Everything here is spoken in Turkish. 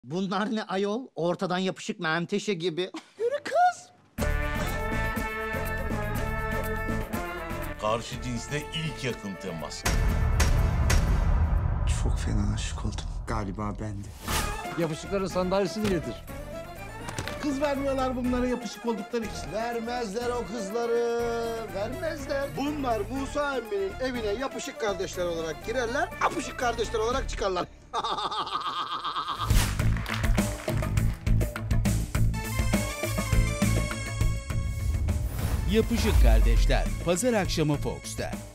Bunlar ne ayol? Ortadan yapışık menteşe gibi. Yürü kız. Karşı cinsle ilk yakın temas. Çok fena aşık oldum. Galiba bendi. Yapışıkların sandalyesini getir. Kız vermiyorlar bunlara yapışık oldukları için. Vermezler o kızları. Vermezler. Bunlar Musa emminin evine yapışık kardeşler olarak girerler, apışık kardeşler olarak çıkarlar. Yapışık Kardeşler Pazar akşamı Fox'ta.